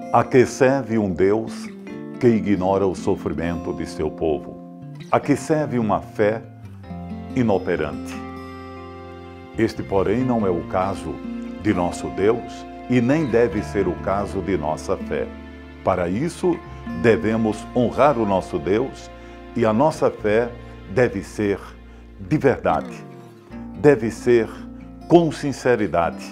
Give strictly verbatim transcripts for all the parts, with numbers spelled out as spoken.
A que serve um Deus que ignora o sofrimento de seu povo? A que serve uma fé inoperante? Este, porém, não é o caso de nosso Deus e nem deve ser o caso de nossa fé. Para isso, devemos honrar o nosso Deus e a nossa fé deve ser de verdade, deve ser com sinceridade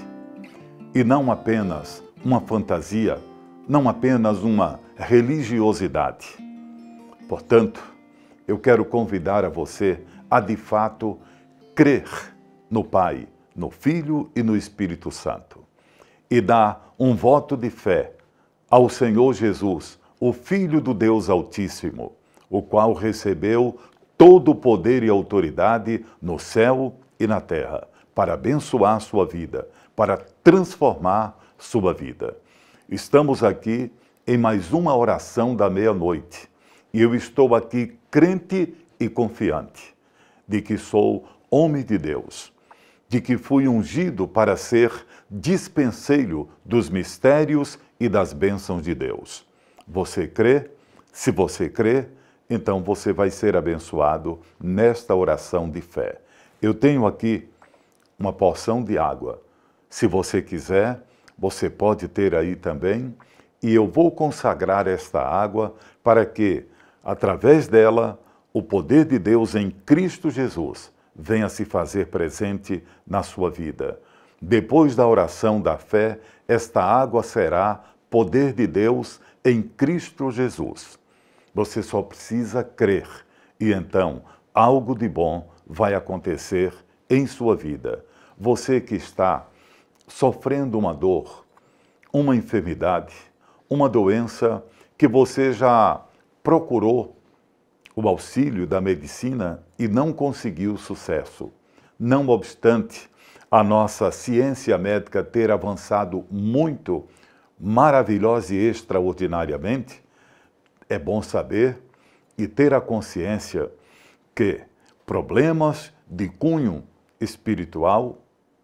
e não apenas uma fantasia, não apenas uma religiosidade. Portanto, eu quero convidar a você a, de fato, crer no Pai, no Filho e no Espírito Santo e dar um voto de fé ao Senhor Jesus, o Filho do Deus Altíssimo, o qual recebeu todo o poder e autoridade no céu e na terra, para abençoar sua vida, para transformar sua vida. Estamos aqui em mais uma oração da meia-noite e eu estou aqui crente e confiante de que sou homem de Deus, de que fui ungido para ser dispenseiro dos mistérios e das bênçãos de Deus. Você crê? Se você crê, então você vai ser abençoado nesta oração de fé. Eu tenho aqui uma porção de água. Se você quiser, você pode ter aí também. E eu vou consagrar esta água para que, através dela, o poder de Deus em Cristo Jesus venha se fazer presente na sua vida. Depois da oração da fé, esta água será poder de Deus em Cristo Jesus. Você só precisa crer e então algo de bom vai acontecer em sua vida. Você que está sofrendo uma dor, uma enfermidade, uma doença que você já procurou o auxílio da medicina e não conseguiu sucesso. Não obstante a nossa ciência médica ter avançado muito, maravilhosa e extraordinariamente, é bom saber e ter a consciência que problemas de cunho espiritual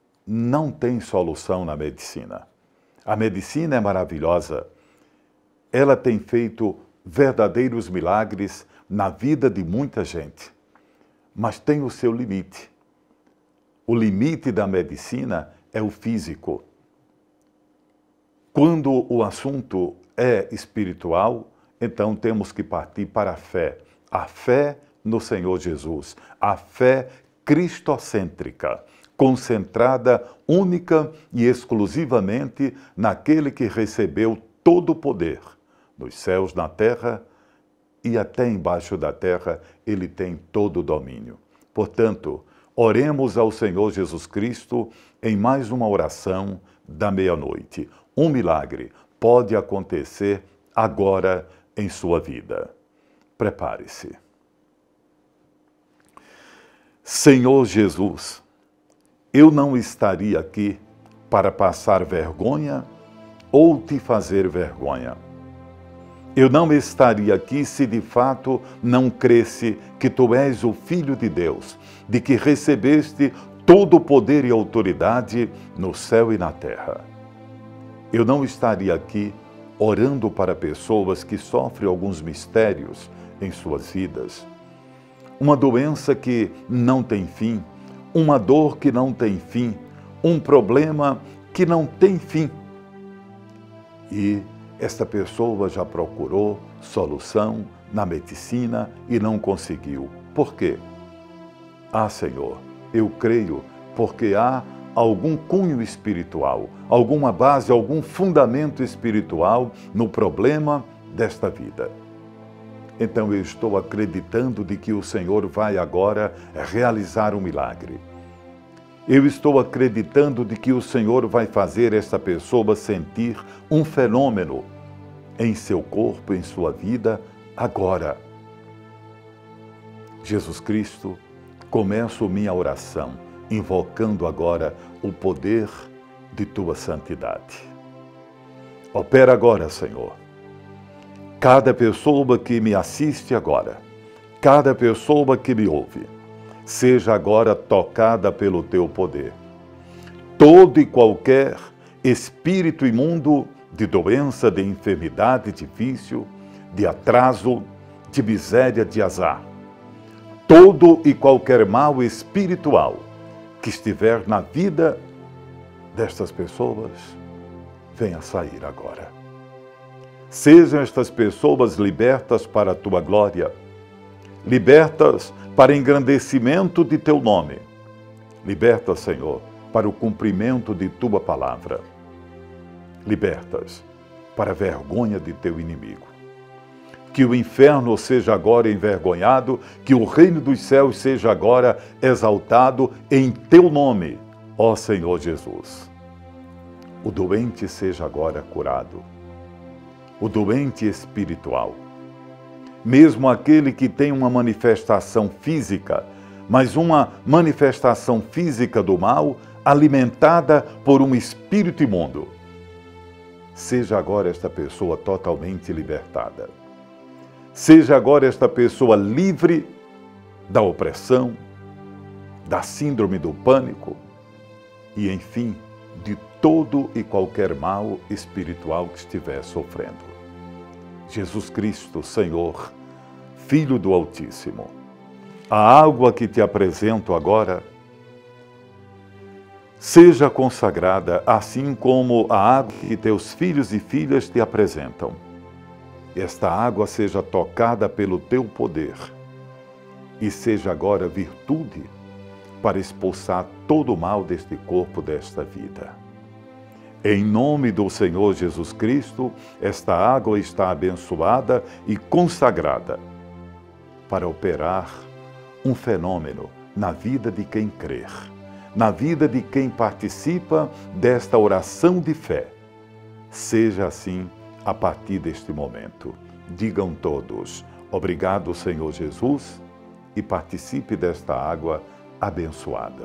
não têm solução na medicina. A medicina é maravilhosa. Ela tem feito verdadeiros milagres na vida de muita gente, mas tem o seu limite. O limite da medicina é o físico. Quando o assunto é espiritual, então temos que partir para a fé. A fé no Senhor Jesus. A fé cristocêntrica, concentrada única e exclusivamente naquele que recebeu todo o poder, nos céus, na terra e até embaixo da terra, ele tem todo o domínio. Portanto, oremos ao Senhor Jesus Cristo em mais uma oração da meia-noite. Um milagre pode acontecer agora em sua vida. Prepare-se. Senhor Jesus, eu não estaria aqui para passar vergonha ou te fazer vergonha. Eu não estaria aqui se de fato não cresse que tu és o Filho de Deus, de que recebeste todo o poder e autoridade no céu e na terra. Eu não estaria aqui orando para pessoas que sofrem alguns mistérios em suas vidas. Uma doença que não tem fim, uma dor que não tem fim, um problema que não tem fim. E esta pessoa já procurou solução na medicina e não conseguiu. Por quê? Ah, Senhor, eu creio porque há algum cunho espiritual, alguma base, algum fundamento espiritual no problema desta vida. Então eu estou acreditando de que o Senhor vai agora realizar um milagre. Eu estou acreditando de que o Senhor vai fazer esta pessoa sentir um fenômeno em seu corpo, em sua vida, agora. Jesus Cristo, começo minha oração, invocando agora o poder de Tua santidade. Opera agora, Senhor. Cada pessoa que me assiste agora, cada pessoa que me ouve, seja agora tocada pelo Teu poder. Todo e qualquer espírito imundo de doença, de enfermidade difícil, de atraso, de miséria, de azar. Todo e qualquer mal espiritual que estiver na vida destas pessoas, venha sair agora. Sejam estas pessoas libertas para a tua glória, libertas para engrandecimento de teu nome. Libertas, Senhor, para o cumprimento de tua palavra. Libertas para a vergonha de teu inimigo. Que o inferno seja agora envergonhado, que o reino dos céus seja agora exaltado em teu nome, ó Senhor Jesus. O doente seja agora curado. O doente espiritual. Mesmo aquele que tem uma manifestação física, mas uma manifestação física do mal, alimentada por um espírito imundo. Seja agora esta pessoa totalmente libertada. Seja agora esta pessoa livre da opressão, da síndrome do pânico e, enfim, de todo e qualquer mal espiritual que estiver sofrendo. Jesus Cristo, Senhor, Filho do Altíssimo, a água que te apresento agora seja consagrada, assim como a água que teus filhos e filhas te apresentam. Esta água seja tocada pelo teu poder e seja agora virtude para expulsar todo o mal deste corpo, desta vida. Em nome do Senhor Jesus Cristo, esta água está abençoada e consagrada para operar um fenômeno na vida de quem crer, na vida de quem participa desta oração de fé. Seja assim a partir deste momento. Digam todos, obrigado, Senhor Jesus, e participe desta água abençoada.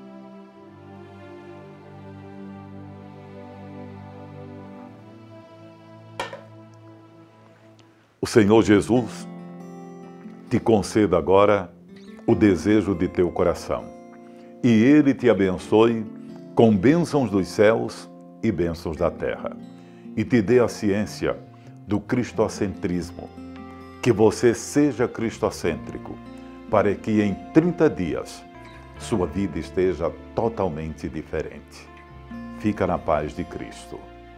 O Senhor Jesus te conceda agora o desejo de teu coração e Ele te abençoe com bênçãos dos céus e bênçãos da terra e te dê a ciência do cristocentrismo, que você seja cristocêntrico, para que em trinta dias sua vida esteja totalmente diferente. Fica na paz de Cristo.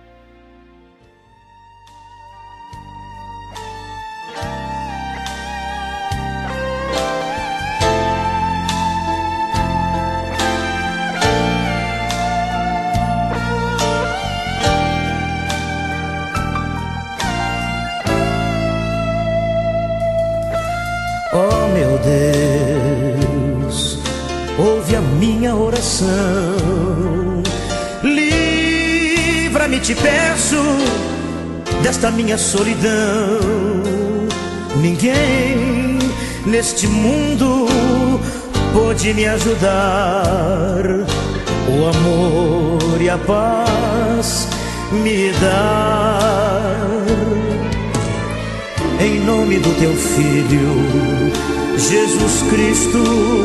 Oh meu Deus, ouve a minha oração, livra-me, te peço, desta minha solidão. Ninguém neste mundo pode me ajudar, o amor e a paz me dar. Em nome do teu Filho, Jesus Cristo,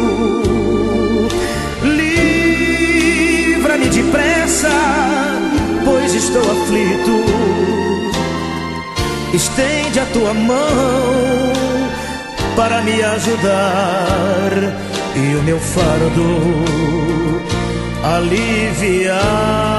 livra-me depressa, pois estou aflito. Estende a tua mão para me ajudar e o meu fardo aliviar.